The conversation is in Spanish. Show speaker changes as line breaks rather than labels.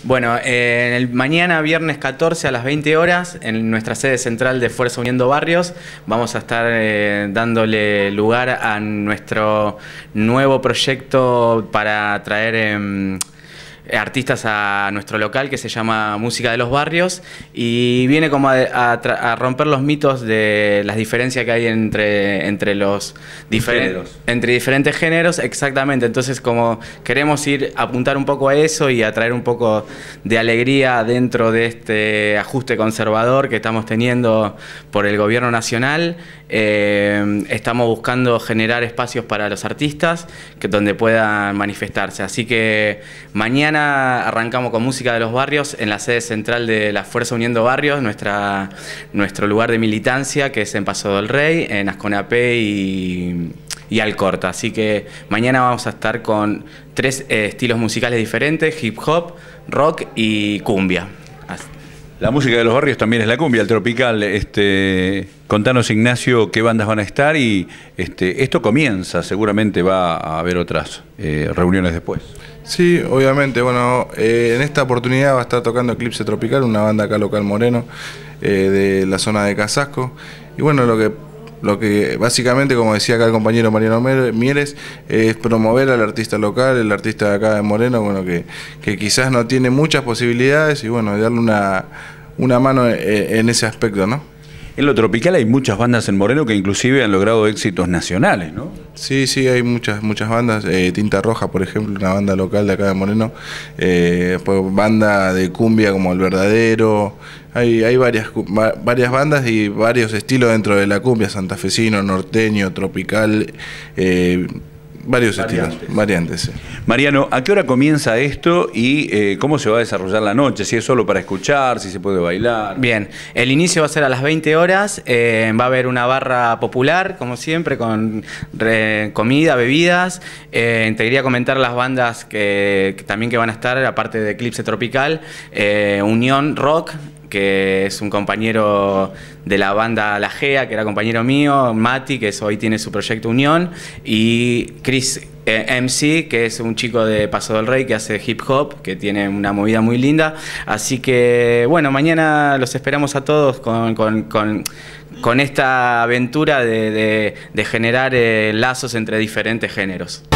Bueno, mañana viernes 14 a las 20 horas en nuestra sede central de Fuerza Uniendo Barrios vamos a estar dándole lugar a nuestro nuevo proyecto para traer artistas a nuestro local que se llama Música de los Barrios y viene como a romper los mitos de las diferencias que hay entre los diferentes géneros, exactamente. Entonces, como queremos apuntar un poco a eso y a traer un poco de alegría dentro de este ajuste conservador que estamos teniendo por el gobierno nacional, estamos buscando generar espacios para los artistas donde puedan manifestarse. Así que mañana arrancamos con Música de los Barrios en la sede central de la Fuerza Uniendo Barrios, nuestro lugar de militancia, que es en Paso del Rey, en Asconapé y Alcorta. Así que mañana vamos a estar con 3 estilos musicales diferentes: hip hop, rock y cumbia.
La música de los barrios también es la cumbia, el tropical. Contanos, Ignacio, qué bandas van a estar y esto comienza, seguramente va a haber otras reuniones después.
Sí, obviamente. Bueno, en esta oportunidad va a estar tocando Eclipse Tropical, una banda acá local Moreno, de la zona de Casasco. Y bueno, lo que básicamente, como decía acá el compañero Mariano Mieres, es promover al artista local, el artista de acá de Moreno, bueno, que quizás no tiene muchas posibilidades, y bueno, darle una mano en ese aspecto, ¿no?
En lo tropical hay muchas bandas en Moreno que inclusive han logrado éxitos nacionales, ¿no?
Sí, hay muchas bandas. Tinta Roja, por ejemplo, una banda local de acá de Moreno. Pues banda de cumbia como El Verdadero. Hay varias bandas y varios estilos dentro de la cumbia: santafesino, norteño, tropical, varios estilos, variantes. Sí.
Mariano, ¿a qué hora comienza esto y cómo se va a desarrollar la noche? Si es solo para escuchar, si se puede bailar.
Bien, el inicio va a ser a las 20 horas, va a haber una barra popular, como siempre, con comida, bebidas. Te quería comentar las bandas que también van a estar, aparte de Eclipse Tropical: Unión Rock, que es un compañero de la banda La Gea, que era compañero mío; Mati, que hoy tiene su proyecto Unión; y Chris MC, que es un chico de Paso del Rey que hace hip hop, que tiene una movida muy linda. Así que bueno, mañana los esperamos a todos con esta aventura de generar lazos entre diferentes géneros.